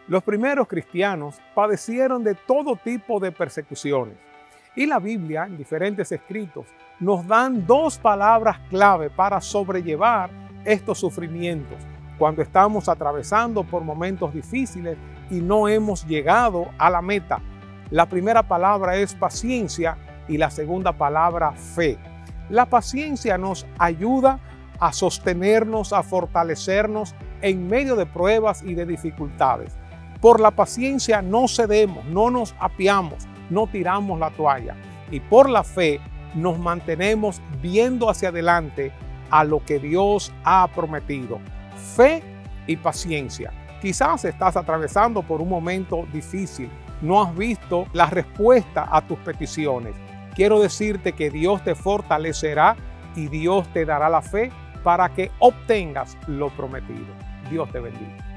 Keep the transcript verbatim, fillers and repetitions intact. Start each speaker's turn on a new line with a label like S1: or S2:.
S1: Los primeros cristianos padecieron de todo tipo de persecuciones y la Biblia, en diferentes escritos, nos dan dos palabras clave para sobrellevar estos sufrimientos cuando estamos atravesando por momentos difíciles y no hemos llegado a la meta. La primera palabra es paciencia y la segunda palabra fe. La paciencia nos ayuda a sostenernos, a fortalecernos en medio de pruebas y de dificultades. Por la paciencia no cedemos, no nos apiamos, no tiramos la toalla. Y por la fe nos mantenemos viendo hacia adelante a lo que Dios ha prometido. Fe y paciencia. Quizás estás atravesando por un momento difícil, no has visto la respuesta a tus peticiones. Quiero decirte que Dios te fortalecerá y Dios te dará la fe para que obtengas lo prometido. Dios te bendiga.